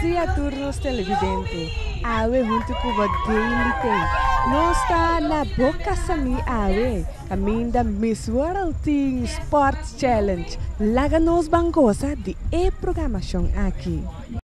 dia, turnos televidente. Awe junto com o Daily Day. Não está na boca sami awe. Aminda Miss World Team Sports Challenge. Laga nos bangosa de programação aqui.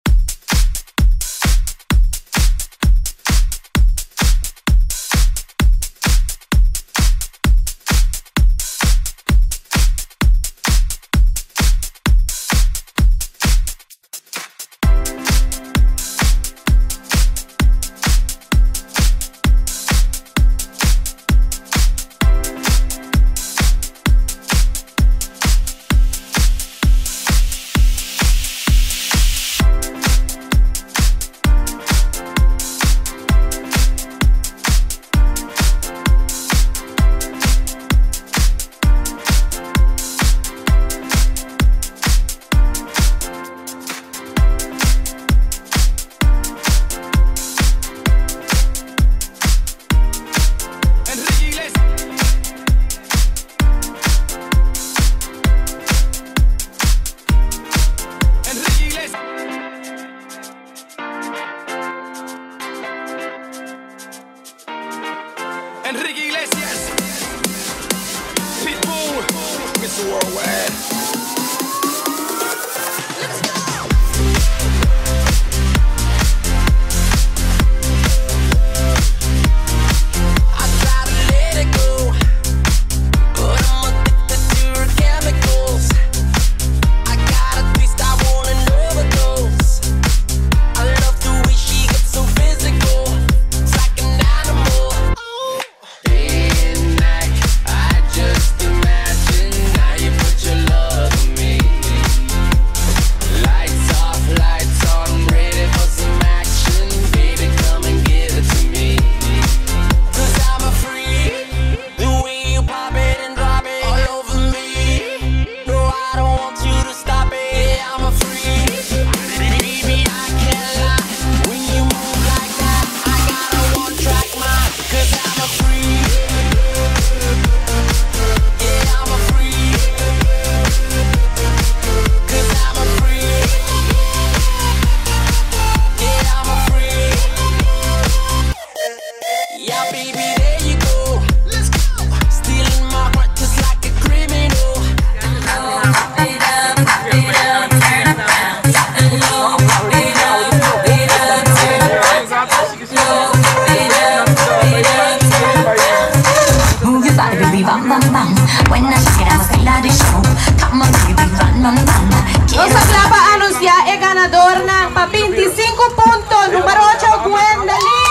Enrique Iglesias, Pitbull, Mr. Worldwide. Nos acaba a anunciar el ganador ng 25 puntos, número 8, Gwendolyn.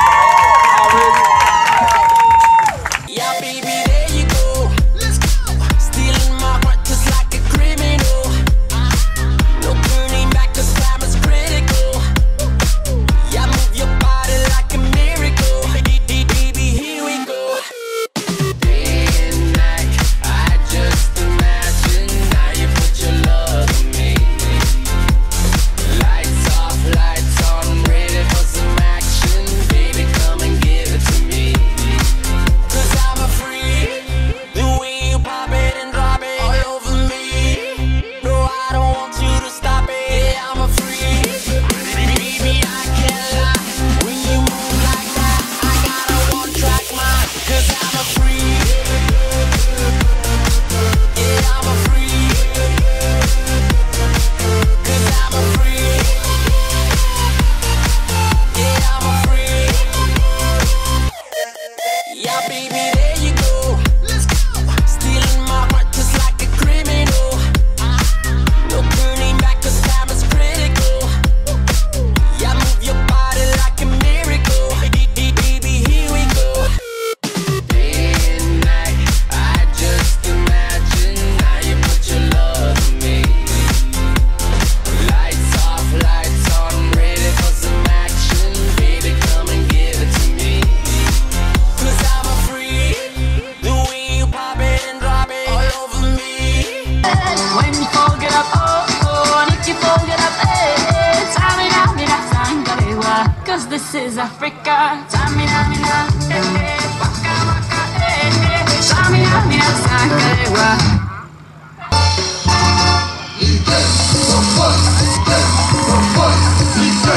This is Africa. Samina, waka waka, Samina, Sakarewa. Ite, so fun,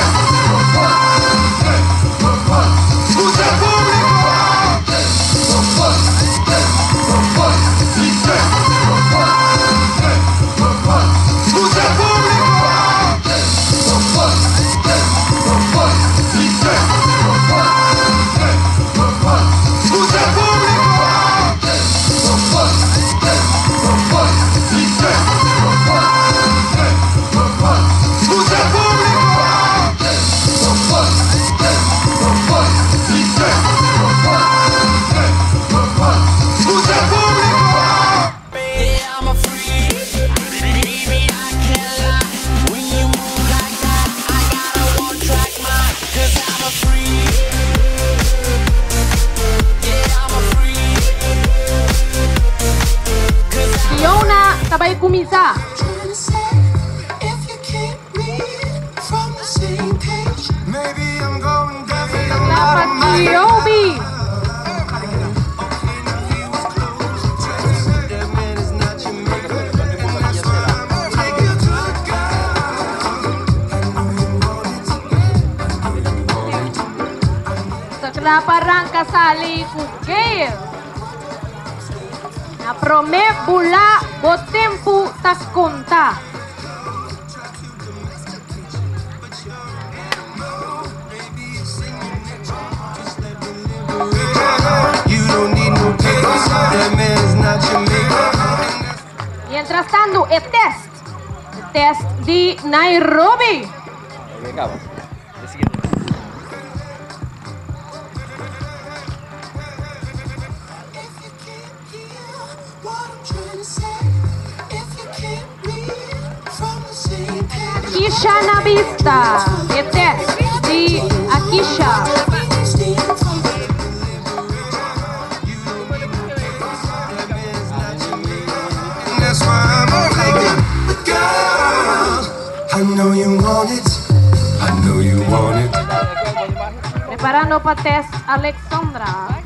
Dapat Yobi. Seklaparang kasali ku Gail. Na prome bula botempo tas konta. Mientras tanto, el test di Nairobi. Akisha Navista, el test di Akisha. I know you want it. I know you want it. Preparando para test Alexandra.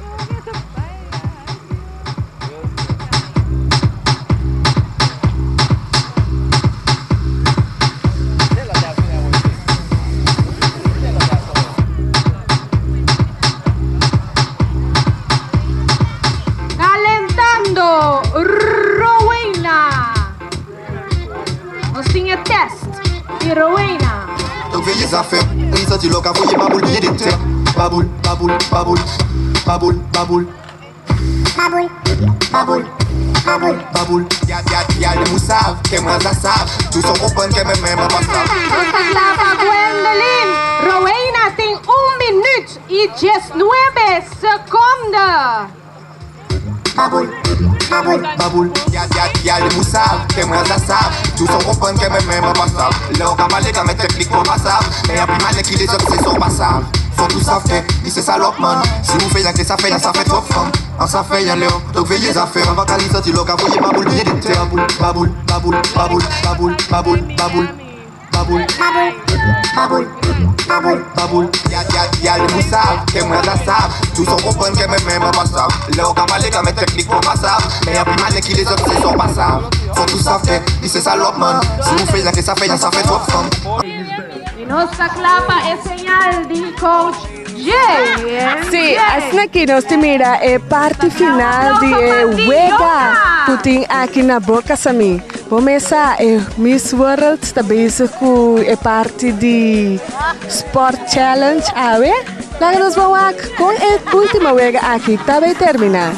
Calentando Rowena. Assim é test de Rowena. Donc veillez à faire. Oui, ça tu l'as qu'à fouiller baboule, billet des terres. Baboule, baboule, baboule. Baboule, baboule. Baboule, baboule. Baboule, baboule. Y'a le moussav, que moi ça savent. Tous sont open, que même pas ça. Nossa clava Gwendolyn. Rowena tem 1 minuto e 19 segundos. Baboule, baboule, baboule. Y'a le moussav, que moi ça savent. Tous sont open, que même pas ça. Là on va parler comme technique pour pas. Mais y'a plus mal qui les autres, c'est son passage. Faut tout ça fait, il c'est salope man. Si vous faites que ça fait trop fun. En ça fait y'a léo, donc veillez à faire. On va caler ça, tu l'as qu'à fouiller baboule, billet des terres. Baboule, baboule, baboule, baboule, baboule, baboule. Baboule, baboule, baboule, baboule. Y'a le moussav, que moi ça savent. Tous sont open, que même pas ça. Là on va parler comme technique pour pas ça. Mais y'a plus mal qui les autres, c'est son passage. Faut tout ça fait, il c'est salope man. Si vous faites que ça fait trop fun. E nossa clava é señal de coach Jay. Sim, assim aqui nós temos a parte final de Wega que tem aqui na boca Sami. Começa Miss World está bezig com a parte de Sport Challenge. Lá nós vamos com a última Wega aqui, tá bem terminar.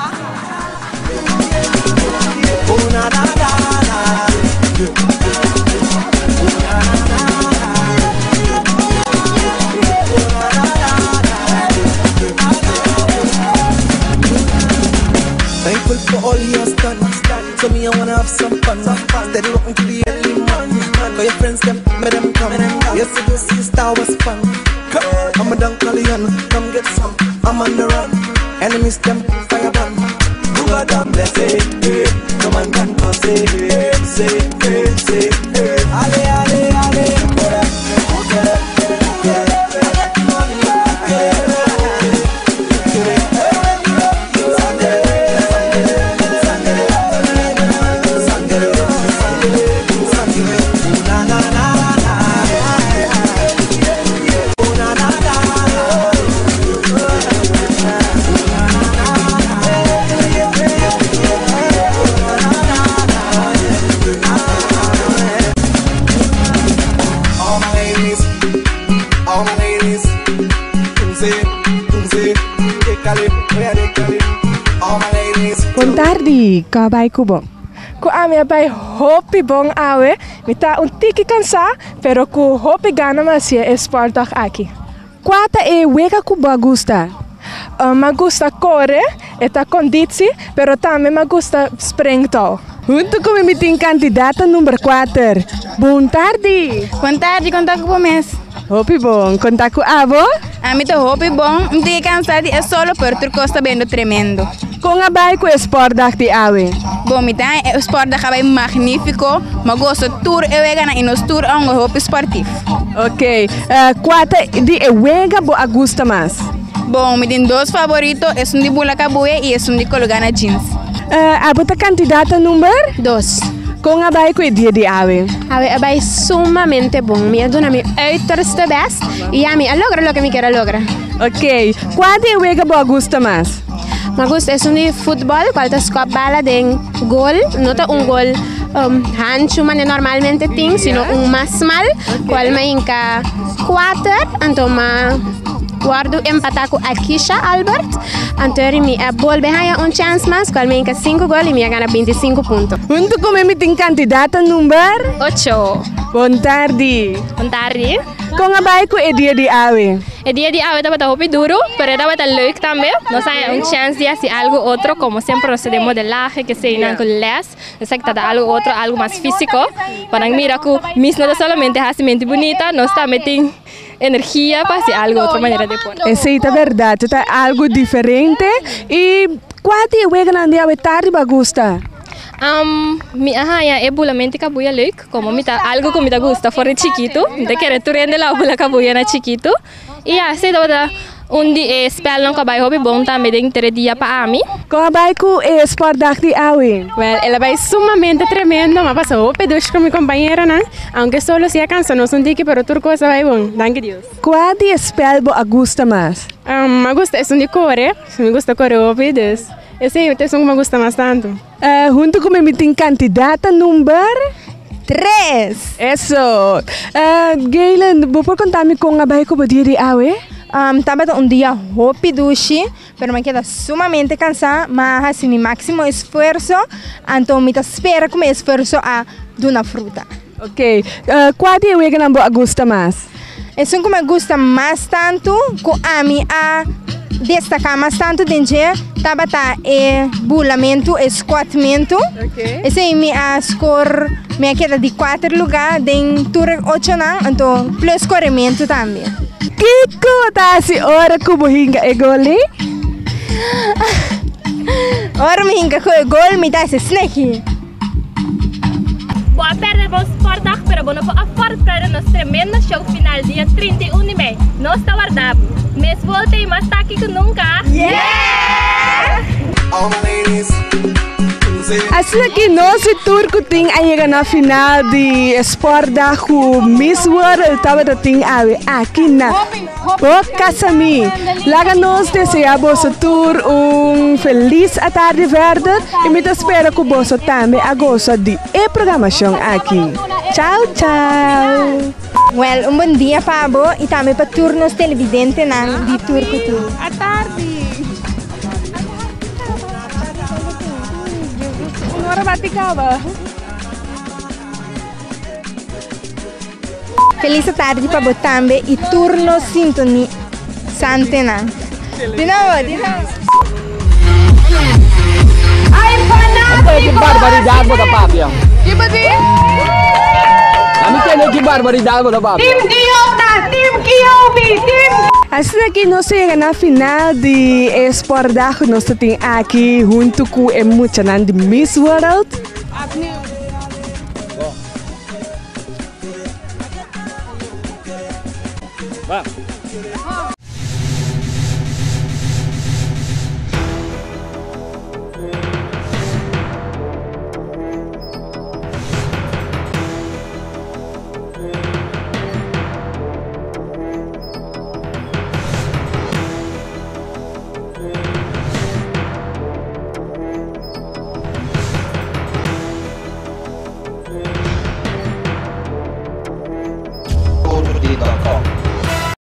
Thankful for all he has done. So me, I wanna have some fun. Steady rocking to the early morning. Call your friends, them, make them come. Yesterday, sister was fun. I'm a Dunkalian, come get some. I'm on the run. Enemies, them, fire burn. Who got them, let's say, hey. Come on, can go say, hey, say, hey, say, hey. Ale, ale, ale. Bom tarde, kabay ko bom. Ko ami abay hopi bom awe, mita tiki cansar, pero ko hopi gana masia esportak aqui. Quata e wega ko bagusta. Me gusta correr, eta conditie, pero também me gusta springtouw. Junto com a minha candidata número 4. Bom tarde. Bom tarde, conta com o mês. Hopi bom, conta com a avó? A mim tá hopi bom, não tem cansado, é só por tu costa bem tremendo. Com a bike o esporte de awe. Bom, me tem o esporte da magnífico, mas gosto tour eu vega na inos tour a roupa esportivo. Ok. Qual de wega bo agusta mais? Bom, me tem dois favoritos, é um de bula cabuia e é um de colocar na jeans. A bota candidata número? 2. Com a bike o dia de awe. Awe é sumamente bom. Me dona mi uiterste best e a mim logra lo que me quero logra. Ok. Qual de wega bo agusta mais? Me gusta é um de futebol, qual te scopa bala de gol, não tá gol rancho mane normalmente tem, sino mais mal, qual me inca 4, então guardo empatar com a Kisha Albert, então me a bol behanha chance mais, qual me inca 5 gol e me gana 25 pontos. Junto com me tem candidata número 8. Boa tarde. Boa tarde. Com a bike o dia de awe. El día de hoy estaba muy duro, pero estaba tan leuk también. Nos hay un chance de hacer algo otro, como siempre nos de modelaje, que se inan con les. O sea, que está algo otro, algo más físico. Para mira que mismo no solamente hace mente bonita, nos está metiendo energía para hacer algo otra manera de poner. Essa é verdade, está algo diferente. E qual dia wega na dia tarde bagusta? Mi ya bulamente kabuya leuk, como mi algo que me gusta fuera chiquito, de que returende la bula kabuya na chiquito. E se dá día spel não cabai hobby bom também de 3 dias para mim. Com a bike é esporte de awe. Well, ela vai sumamente tremendo, mas passou pedos com minha companheira, né? Aunque solo se cansa, não são dique, pero tudo coisa vai bom. Danke Deus. Qual dia spel bo agusta mais? Me gusta é de core, me gusta core hobby des. Esse é o que me gusta mais tanto. Junto com me tem candidata número 3. Eso. Gaylen, vou contar-me com a bike o dia de awe? Estava um dia rápido, pero me queda sumamente cansada, mas assim, máximo esforço, então me espera com esforço a uma fruta. Ok. Qual dia wega não gosta mais? É que me gusta mais tanto, que a mim a destacar mais tanto dentro tava bulamento, squatmento. Okay. Esse aí me a score me queda de 4 lugares, dentro 8 não, então plus corrimento também. Kiko, tá se hora como hinga e gole? Ora me hinga com o gol, me dá esse snack. Boa perda, bom sport dag, pero bueno, a forte para nosso tremendo show final dia 31 de maio. Nós está guardado. Mas voltei mais aqui que nunca. Yeah! All my ladies. Assim que nós turco tem aí na final de esporte da Miss World tava tem aqui na Bocasami. Lá nós desejamos tour feliz a tarde verde e me espero que você também goste de programação aqui. Tchau, tchau. Well, bom dia para você e também para turnos televidentes de turco. A tarde. Feliz tarde para você também e turno sintonia Santena. De novo. Ai, fanático! Que barbaridade, bota papia. Que badia? Que barbaridade, bota papia. Team Kiota! Team Kiobi! Team... Assim que nós chegamos na final de esporte da nós temos aqui junto com o emocionante de Miss World.